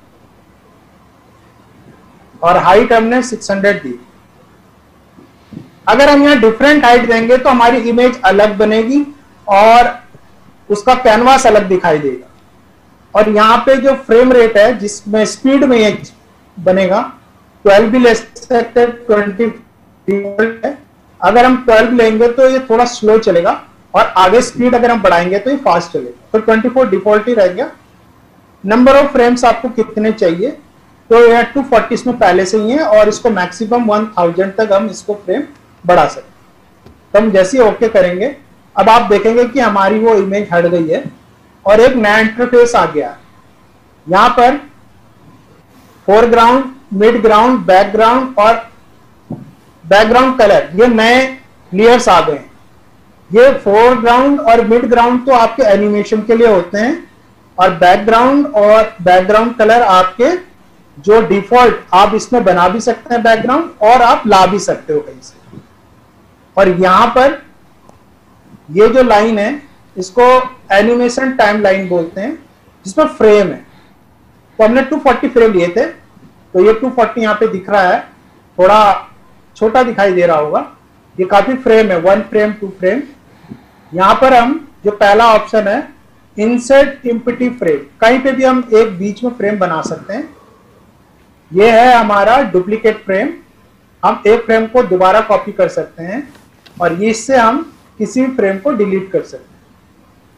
और हाइट हमने सिक्स हंड्रेड दी। अगर हम यहाँ डिफरेंट हाइट देंगे तो हमारी इमेज अलग बनेगी, और उसका कैनवास अलग दिखाई देगा। और यहाँ पे जो फ्रेम रेट है, जिसमें स्पीड में ये बनेगा, ट्वेल्व भी ले सकते हैं, ट्वेंटी है। अगर हम ट्वेल्व लेंगे तो ये थोड़ा स्लो चलेगा, और आगे स्पीड अगर हम बढ़ाएंगे तो ये फास्ट चलेगा। तो ट्वेंटी फोर डिफॉल्ट ही रहेगा। नंबर ऑफ फ्रेम्स आपको कितने चाहिए, तो यह टू फोर्टी इसमें पहले से ही है, और इसको मैक्सिमम वन थाउजेंड तक हम इसको फ्रेम बढ़ा सकते। तो हम जैसे ही ओके करेंगे, अब आप देखेंगे कि हमारी वो इमेज हट गई है, और एक नया इंटरफेस आ गया। यहां पर फोरग्राउंड, मिड ग्राउंड, बैकग्राउंड और बैकग्राउंड कलर, ये नए लेयर्स आ गए। ये फोरग्राउंड और मिड ग्राउंड तो आपके एनिमेशन के लिए होते हैं, और बैकग्राउंड और बैकग्राउंड कलर आपके जो डिफॉल्ट आप इसमें बना भी सकते हैं बैकग्राउंड, और आप ला भी सकते हो कहीं से। और यहां पर ये जो लाइन है, इसको एनिमेशन टाइम लाइन बोलते हैं, जिसमें फ्रेम है। तो हमने टू फोर्टी फ्रेम लिए थे, तो ये टू फोर्टी यहाँ पे दिख रहा है, थोड़ा छोटा दिखाई दे रहा होगा। ये काफी फ्रेम है, वन फ्रेम, टू फ्रेम। यहाँ पर हम जो पहला ऑप्शन है, इंसर्ट एम्प्टी फ्रेम, कहीं पे भी हम एक बीच में फ्रेम बना सकते हैं। ये है हमारा डुप्लीकेट फ्रेम, हम एक फ्रेम को दोबारा कॉपी कर सकते हैं, और इससे हम किसी भी फ्रेम को डिलीट कर सकते हैं।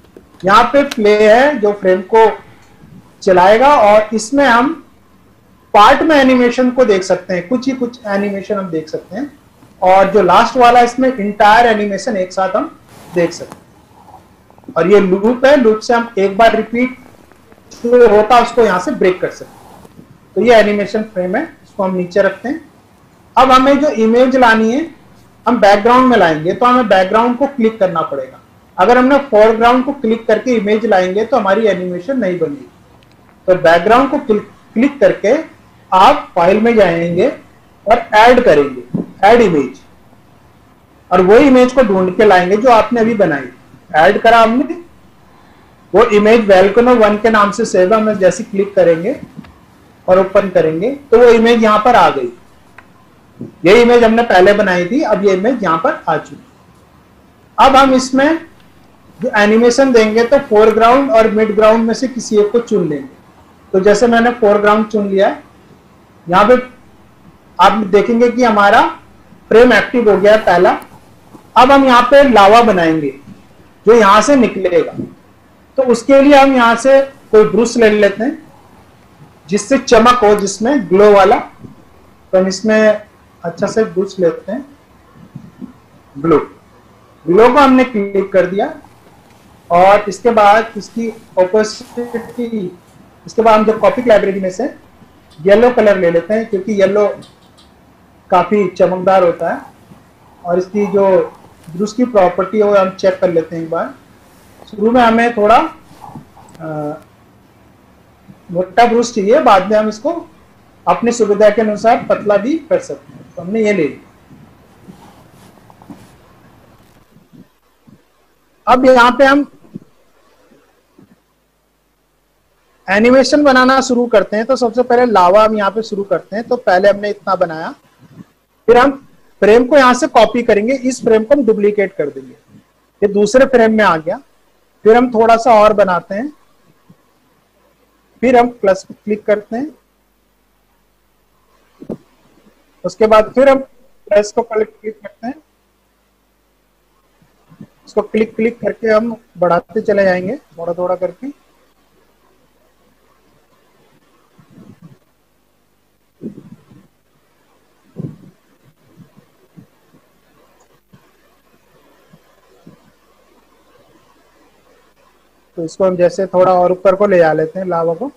यहाँ पे प्ले है जो फ्रेम को चलाएगा, और इसमें हम पार्ट में एनिमेशन को देख सकते हैं, कुछ ही कुछ एनिमेशन हम देख सकते हैं, और जो लास्ट वाला इसमें इंटायर एनिमेशन एक साथ हम देख सकते हैं। और ये लूप है, लूप से हम एक बार रिपीट जो होता है उसको यहाँ से ब्रेक कर सकते हैं। तो ये एनिमेशन फ्रेम है, इसको हम नीचे रखते हैं। अब हमें जो इमेज लानी है हम बैकग्राउंड में लाएंगे, तो हमें बैकग्राउंड को क्लिक करना पड़ेगा। अगर हमने फोरग्राउंड को क्लिक करके इमेज लाएंगे तो हमारी एनिमेशन नहीं बनेगी। तो बैकग्राउंड को क्लिक करके आप फाइल में जाएंगे और ऐड करेंगे, ऐड इमेज, और वो इमेज को ढूंढ के लाएंगे जो आपने अभी बनाई। ऐड करा हमने, वो इमेज वेलकनो वन के नाम से सेव है। हम जैसे क्लिक करेंगे और ओपन करेंगे तो वो इमेज यहां पर आ गई। ये इमेज हमने पहले बनाई थी, अब ये इमेज यहां पर आ चुकी। अब हम इसमें जो एनिमेशन देंगे तो फोरग्राउंड और मिड ग्राउंड में से किसी एक को चुन लेंगे। तो जैसे मैंने फोरग्राउंड चुन लिया है, यहाँ पे आप देखेंगे कि हमारा फ्रेम एक्टिव हो गया पहला। अब हम यहाँ पे लावा बनाएंगे जो यहां से निकलेगा। तो उसके लिए हम यहां से कोई ब्रश ले लेते हैं जिससे चमक हो, जिसमें ग्लो वाला। तो हम इसमें अच्छा से ब्रश लेते हैं, ग्लो ग्लो को हमने क्लिक कर दिया, और इसके बाद इसकी ओपेसिटी, इसके बाद हम जो कॉपी लाइब्रेरी में से येलो कलर ले लेते हैं क्योंकि येलो काफी चमकदार होता है। और इसकी जो ब्रश की प्रॉपर्टी है वो हम चेक कर लेते हैं एक बार। शुरू में हमें थोड़ा मोटा ब्रश चाहिए, बाद में हम इसको अपनी सुविधा के अनुसार पतला भी कर सकते हैं। तो हमने ये ले लिया। अब यहाँ पे हम एनिमेशन बनाना शुरू करते हैं। तो सबसे पहले लावा हम यहाँ पे शुरू करते हैं। तो पहले हमने इतना बनाया, फिर हम फ्रेम को यहाँ से कॉपी करेंगे, इस फ्रेम को हम डुप्लीकेट कर देंगे, ये दूसरे फ्रेम में आ गया। फिर हम थोड़ा सा और बनाते हैं, फिर हम प्लस क्लिक करते हैं, उसके बाद फिर हम प्लस को क्लिक करते हैं, इसको क्लिक क्लिक करके हम बढ़ाते चले जाएंगे थोड़ा थोड़ा करके। तो इसको हम जैसे थोड़ा और ऊपर को ले जा लेते हैं लावा को।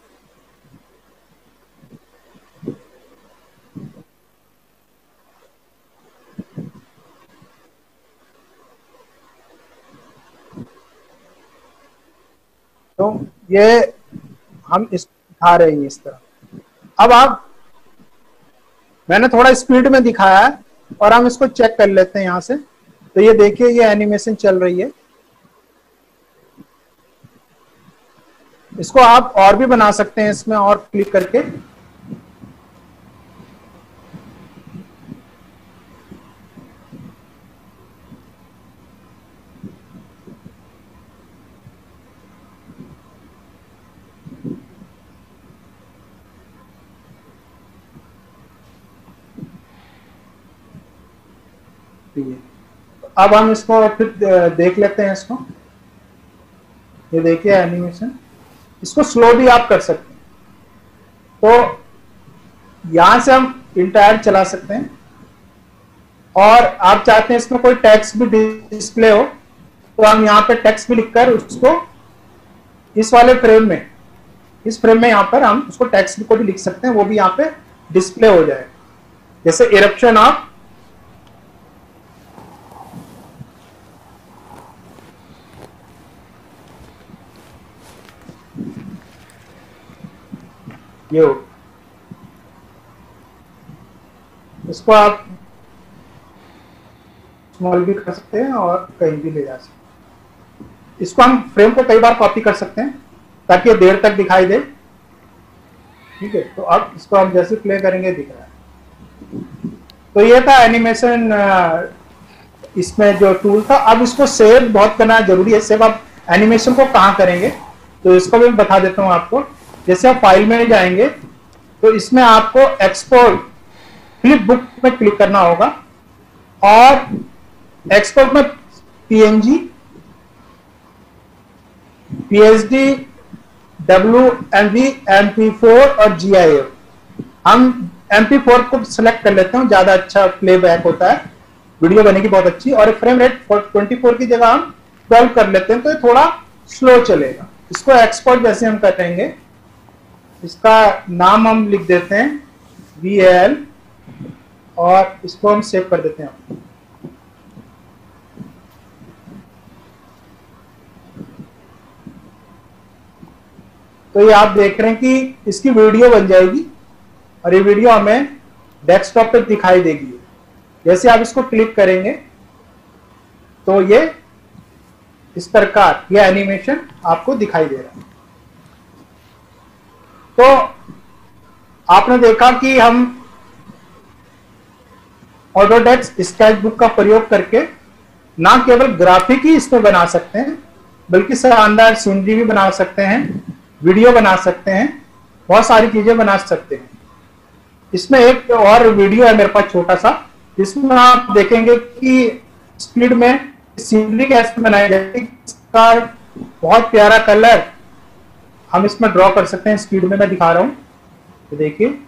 तो ये हम इस दिखा रहे हैं इस तरह। अब आप, मैंने थोड़ा स्पीड में दिखाया है और हम इसको चेक कर लेते हैं यहां से। तो ये देखिए ये एनिमेशन चल रही है। इसको आप और भी बना सकते हैं इसमें और क्लिक करके। अब हम इसको फिर देख लेते हैं इसको। ये देखिए एनिमेशन, इसको स्लो भी आप कर सकते हैं। तो यहां से हम इंटायर चला सकते हैं, और आप चाहते हैं इसमें कोई टेक्स्ट भी डिस्प्ले हो तो हम यहाँ पे टेक्स्ट भी लिखकर उसको इस वाले फ्रेम में, इस फ्रेम में यहाँ पर हम उसको टेक्स्ट को भी लिख सकते हैं, वो भी यहाँ पे डिस्प्ले हो जाए। जैसे इरप्शन ऑफ ये हो, इसको आप स्मॉल भी कर सकते हैं और कहीं भी ले जा सकते हैं। इसको हम फ्रेम को कई बार कॉपी कर सकते हैं ताकि ये देर तक दिखाई दे। ठीक है, तो अब इसको हम जैसे प्ले करेंगे दिख रहा है। तो ये था एनिमेशन, इसमें जो टूल था। अब इसको सेव बहुत करना जरूरी है। सेव आप एनिमेशन को कहाँ करेंगे तो इसको भी बता देता हूँ आपको। जैसे आप फाइल में जाएंगे तो इसमें आपको एक्सपोर्ट फ्लिप बुक में क्लिक करना होगा, और एक्सपोर्ट में PNG PhD, W M V, M P four और जी आई एफ। हम एम पी फोर को सिलेक्ट कर लेते हैं, ज्यादा अच्छा प्लेबैक होता है, वीडियो बनेगी बहुत अच्छी। और फ्रेम रेट ट्वेंटी फोर की जगह हम ट्वेल्व कर लेते हैं, तो ये थोड़ा स्लो चलेगा। इसको एक्सपोर्ट जैसे हम करेंगे, इसका नाम हम लिख देते हैं वी एल और इसको हम सेव कर देते हैं। तो ये आप देख रहे हैं कि इसकी वीडियो बन जाएगी और ये वीडियो हमें डेस्कटॉप पे दिखाई देगी। जैसे आप इसको क्लिक करेंगे तो ये इस प्रकार ये एनिमेशन आपको दिखाई दे रहा है। तो आपने देखा कि हम ऑटोडेस्क स्केचबुक का प्रयोग करके ना केवल ग्राफिक ही इसमें बना सकते हैं, बल्कि शानदार सीनरी भी बना सकते हैं, वीडियो बना सकते हैं, बहुत सारी चीजें बना सकते हैं। इसमें एक और वीडियो है मेरे पास छोटा सा, इसमें आप देखेंगे कि स्पीड में सीनरी कैसे बनाई जाती है। इसका बहुत प्यारा कलर हम इसमें ड्रॉ कर सकते हैं। स्पीड में मैं दिखा रहा हूं, तो देखिए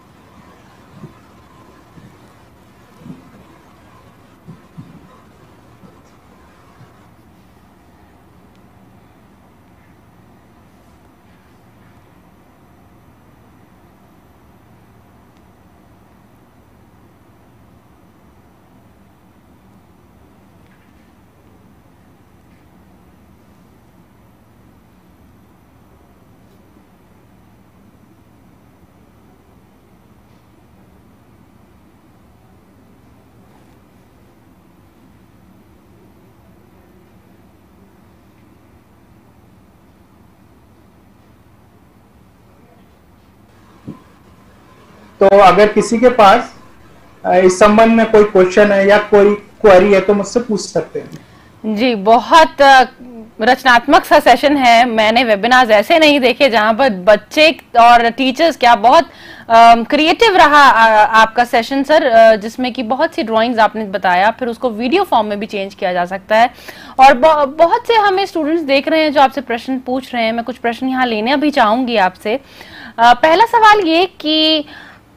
तो अगर किसी के पास इस संबंध में कोई क्वेश्चन है या कोई क्वेरी है तो मुझसे पूछ सकते हैं। जी, बहुत रचनात्मक सा सेशन है। मैंने वेबिनार्स ऐसे नहीं देखे जहां पर बच्चे और टीचर्स क्या बहुत क्रिएटिव रहा आ, आपका सेशन सर, जिसमें कि बहुत सी ड्राइंग्स आपने बताया, फिर उसको वीडियो फॉर्म में भी चेंज किया जा सकता है। और बहुत से हमें स्टूडेंट्स देख रहे हैं जो आपसे प्रश्न पूछ रहे हैं। मैं कुछ प्रश्न यहाँ लेने भी चाहूंगी आपसे। पहला सवाल ये कि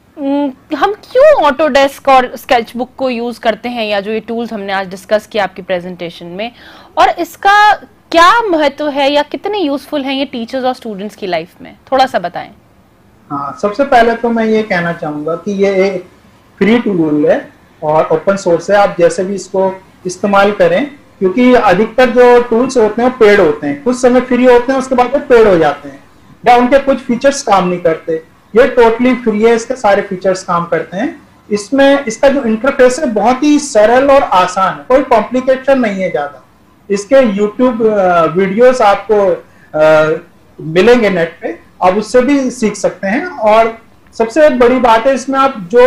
हम क्यों ऑटोडेस्क और स्केचबुक को यूज करते हैं, या जो ये टूल्स हमने आज डिस्कस किया आपकी प्रेजेंटेशन में, और इसका क्या महत्व है या कितने यूजफुल हैं ये टीचर्स और स्टूडेंट्स की लाइफ में, थोड़ा सा बताएं। हाँ, सबसे पहले तो मैं ये कहना चाहूंगा कि ये एक फ्री टूल है और ओपन सोर्स है। आप जैसे भी इसको इस्तेमाल करें, क्योंकि अधिकतर जो टूल्स होते हैं पेड होते हैं, कुछ समय फ्री होते हैं, उसके बाद वो पेड हो जाते हैं या उनके कुछ फीचर्स काम नहीं करते। ये टोटली फ्री है, इसके सारे फीचर्स काम करते हैं। इसमें इसका जो इंटरफेस है बहुत ही सरल और आसान है, कोई कॉम्प्लिकेशन नहीं है ज्यादा। इसके यूट्यूब वीडियोस आपको आ, मिलेंगे नेट पे, आप उससे भी सीख सकते हैं। और सबसे बड़ी बात है, इसमें आप जो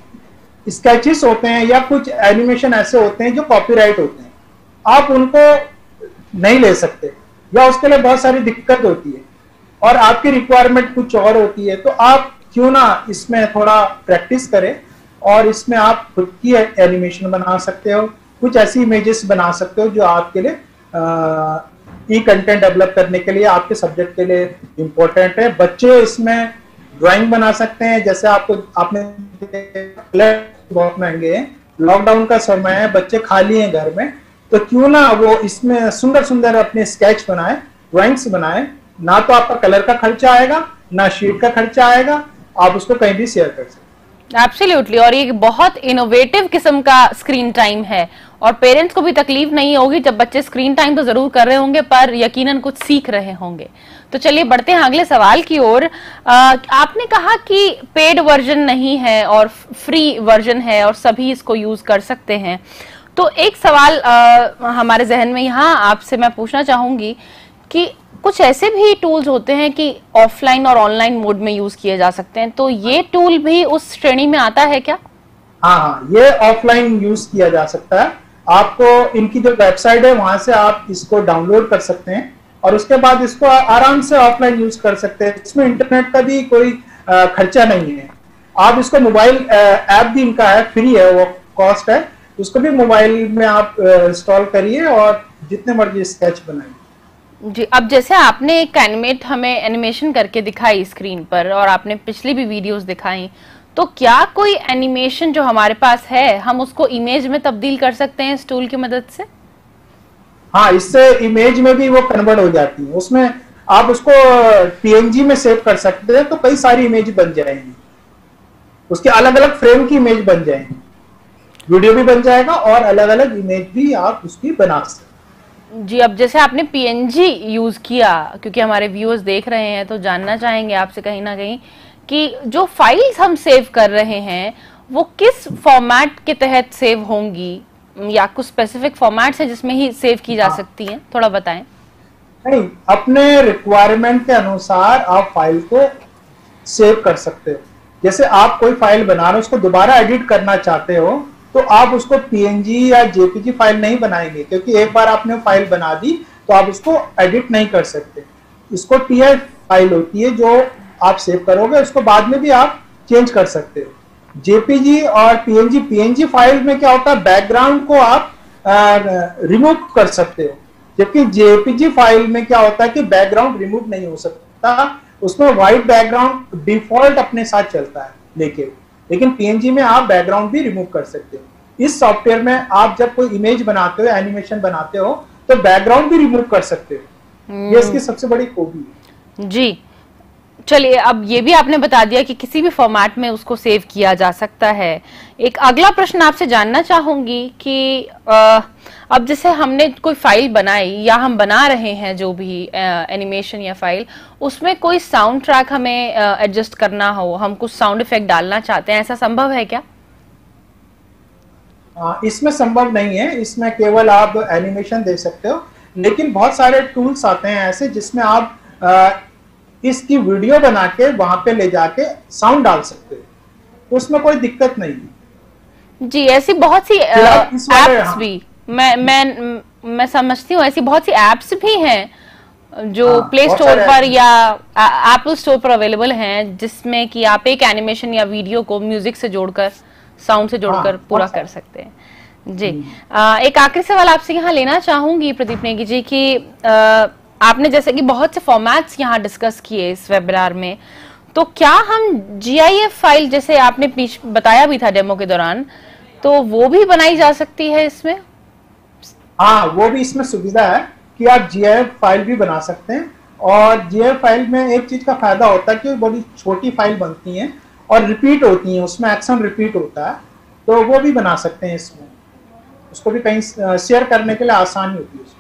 स्केचेस होते हैं या कुछ एनिमेशन ऐसे होते हैं जो कॉपीराइट होते हैं, आप उनको नहीं ले सकते या उसके लिए बहुत सारी दिक्कत होती है और आपकी रिक्वायरमेंट कुछ और होती है। तो आप क्यों ना इसमें थोड़ा प्रैक्टिस करें और इसमें आप खुद की एनिमेशन बना सकते हो, कुछ ऐसी इमेजेस बना सकते हो जो आपके लिए ई कंटेंट डेवलप करने के लिए, आपके सब्जेक्ट के लिए इम्पोर्टेंट है। बच्चे इसमें ड्राइंग बना सकते हैं, जैसे आपको आपने बहुत महंगे हैं, लॉकडाउन का समय है, बच्चे खाली हैं घर में, तो क्यों ना वो इसमें सुंदर सुंदर अपने स्केच बनाए, ड्राइंग्स बनाए। ना तो आपका कलर का खर्चा आएगा, ना शीट का खर्चा आएगा, आप उसको कहीं भी शेयर कर सकते हैं। एब्सोल्युटली। और ये बहुत इनोवेटिव किस्म का स्क्रीन टाइम है और पेरेंट्स को भी तकलीफ नहीं होगी जब बच्चे स्क्रीन टाइम तो जरूर कर रहे होंगे पर यकीनन कुछ सीख रहे होंगे। तो चलिए बढ़ते हैं अगले सवाल की ओर। आपने कहा कि पेड वर्जन नहीं है और फ्री वर्जन है और सभी इसको यूज कर सकते हैं। तो एक सवाल आ, हमारे जहन में यहाँ आपसे मैं पूछना चाहूंगी कि कुछ ऐसे भी टूल्स होते हैं कि ऑफलाइन और ऑनलाइन मोड में यूज किए जा सकते हैं, तो ये टूल भी उस श्रेणी में आता है क्या? हाँ हाँ, ये ऑफलाइन यूज किया जा सकता है। आपको इनकी जो वेबसाइट है वहां से आप इसको डाउनलोड कर सकते हैं और उसके बाद इसको आराम से ऑफलाइन यूज कर सकते हैं। इसमें इंटरनेट का भी कोई खर्चा नहीं है। आप इसको मोबाइल ऐप भी इनका है, फ्री है, वो कॉस्ट है, उसको भी मोबाइल में आप इंस्टॉल करिए और जितने मर्जी स्केच बनाइए। जी, अब जैसे आपने एक एनिमेट हमें एनिमेशन करके दिखाई स्क्रीन पर और आपने पिछली भी वीडियोस दिखाई, तो क्या कोई एनिमेशन जो हमारे पास है हम उसको इमेज में तब्दील कर सकते हैं इस टूल की मदद से? हाँ, इससे इमेज में भी वो कन्वर्ट हो जाती है। उसमें आप उसको पीएनजी में सेव कर सकते हैं तो कई सारी इमेज बन जाएंगी, उसके अलग अलग फ्रेम की इमेज बन जाएंगी, वीडियो भी बन जाएगा और अलग अलग इमेज भी आप उसकी बना सकते हैं। जी, अब जैसे आपने पीएनजी यूज किया, क्योंकि हमारे व्यूअर्स देख रहे हैं तो जानना चाहेंगे आपसे कहीं ना कहीं कि जो फाइल्स हम सेव कर रहे हैं वो किस फॉर्मेट के तहत सेव होंगी, या कुछ स्पेसिफिक फॉर्मेट्स है जिसमें ही सेव की जा सकती हैं, थोड़ा बताएं। नहीं, अपने रिक्वायरमेंट के अनुसार आप फाइल को सेव कर सकते हो। जैसे आप कोई फाइल बना रहे हो, उसको दोबारा एडिट करना चाहते हो तो आप उसको पीएनजी या जेपीजी फाइल नहीं बनाएंगे, क्योंकि एक बार आपने फाइल बना दी तो आप उसको एडिट नहीं कर सकते। इसको टीआई फाइल होती है जो आप सेव करोगे, उसको बाद में भी आप चेंज कर सकते हो। जेपीजी और पीएनजी, पीएनजी फाइल में क्या होता है, बैकग्राउंड को आप रिमूव कर सकते हो, जबकि जेपीजी फाइल में क्या होता है कि बैकग्राउंड रिमूव नहीं हो सकता, उसमें व्हाइट बैकग्राउंड डिफॉल्ट अपने साथ चलता है लेके, लेकिन पीएनजी में आप बैकग्राउंड भी रिमूव कर सकते हो। इस सॉफ्टवेयर में आप जब कोई इमेज बनाते हो, एनिमेशन बनाते हो, तो बैकग्राउंड भी रिमूव कर सकते हो। ये इसकी सबसे बड़ी खूबी है। जी, चलिए, अब ये भी आपने बता दिया कि किसी भी फॉर्मेट में उसको सेव किया जा सकता है। एक अगला प्रश्न आपसे जानना चाहूंगी कि आ, अब जैसे हमने कोई फाइल बनाई या हम बना रहे हैं जो भी एनिमेशन या फाइल, उसमें कोई साउंड ट्रैक हमें एडजस्ट करना हो, हम कुछ साउंड इफेक्ट डालना चाहते हैं, ऐसा संभव है क्या? आ, इसमें संभव नहीं है, इसमें केवल आप एनिमेशन दे सकते हो, लेकिन बहुत सारे टूल्स आते हैं ऐसे जिसमें आप आ, इसकी वीडियो बना के वहां पे ले जाके साउंड डाल सकते हो, तो उसमें कोई दिक्कत नहीं है। जी, ऐसी बहुत सी एप्स भी मैं मैं मैं समझती हूँ, ऐसी बहुत सी एप्स भी हैं जो प्ले स्टोर पर या एप्पल स्टोर पर अवेलेबल हैं, जिसमें कि आप एक एनिमेशन या वीडियो को म्यूजिक से जोड़कर, साउंड से जोड़कर पूरा कर सकते हैं। जी, आ, एक आखिरी सवाल आपसे यहाँ लेना चाहूंगी प्रदीप नेगी जी की, आ, आपने जैसे कि बहुत से फॉर्मेट्स यहाँ डिस्कस किए इस वेबिनार में, तो क्या हम जीआईएफ फाइल, जैसे आपने पीछे बताया भी था डेमो के दौरान, तो वो भी बनाई जा सकती है इसमें? हाँ, वो भी इसमें सुविधा है कि आप जीआईएफ फाइल भी बना सकते हैं। और जीआईएफ फाइल में एक चीज का फायदा होता है कि बड़ी छोटी फाइल बनती हैं और रिपीट होती हैं, उसमें एक्शन रिपीट होता है, तो वो भी बना सकते हैं इसमें। उसको भी कहीं शेयर करने के लिए आसानी होती है उसमें।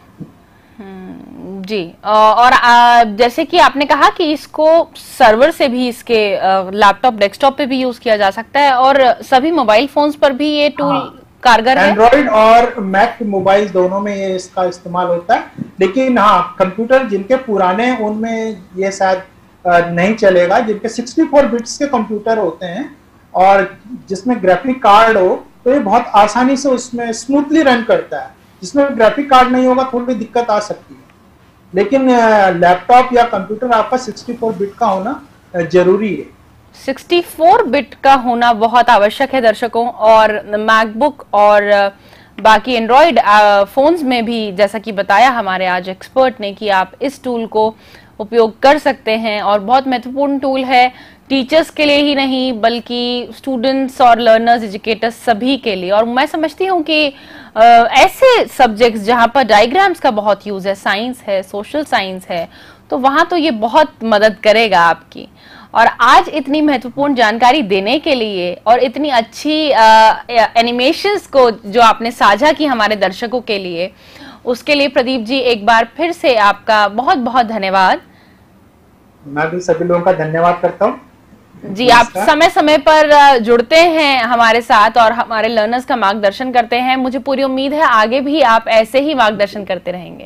जी, और जैसे कि आपने कहा कि इसको सर्वर से भी, इसके लैपटॉप डेस्कटॉप पे भी यूज किया जा सकता है और सभी मोबाइल फोन्स पर भी ये टूल हाँ, कारगर है। एंड्रॉइड और मैक मोबाइल दोनों में ये इसका इस्तेमाल होता है, लेकिन हाँ, कंप्यूटर जिनके पुराने उनमें ये शायद नहीं चलेगा, जिनके सिक्सटी फोर बिट्स के कंप्यूटर होते हैं और जिसमें ग्राफिक कार्ड हो, तो ये बहुत आसानी से उसमें स्मूथली रन करता है। जिसमें ग्राफिक कार्ड नहीं होगा थोड़ी दिक्कत आ सकती है, लेकिन लैपटॉप या कंप्यूटर आपका सिक्सटी फोर बिट का होना जरूरी है। सिक्सटी फोर बिट का होना बहुत आवश्यक है दर्शकों, और मैकबुक और बाकी एंड्रॉइड फोन्स में भी, जैसा कि बताया हमारे आज एक्सपर्ट ने, कि आप इस टूल को उपयोग कर सकते हैं और बहुत महत्वपूर्ण टूल है, टीचर्स के लिए ही नहीं बल्कि स्टूडेंट्स और लर्नर्स, एजुकेटर्स सभी के लिए। और मैं समझती हूँ कि आ, ऐसे सब्जेक्ट्स जहाँ पर डायग्राम्स का बहुत यूज है, साइंस है, सोशल साइंस है, तो वहाँ तो ये बहुत मदद करेगा आपकी। और आज इतनी महत्वपूर्ण जानकारी देने के लिए और इतनी अच्छी एनिमेशंस को जो आपने साझा की हमारे दर्शकों के लिए, उसके लिए प्रदीप जी एक बार फिर से आपका बहुत बहुत धन्यवाद। मैं भी सभी लोगों का धन्यवाद करता हूँ। जी, आप समय समय पर जुड़ते हैं हमारे साथ और हमारे लर्नर्स का मार्गदर्शन करते हैं। मुझे पूरी उम्मीद है आगे भी आप ऐसे ही मार्गदर्शन करते रहेंगे।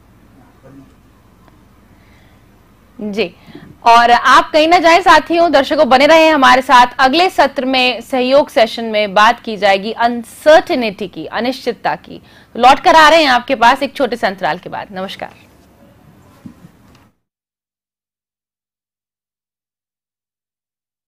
जी, और आप कहीं ना जाए साथियों, दर्शकों बने रहे हमारे साथ। अगले सत्र में सहयोग सेशन में बात की जाएगी अनसर्टेनिटी की, अनिश्चितता की। लौट कर आ रहे हैं आपके पास एक छोटे से अंतराल के बाद। नमस्कार।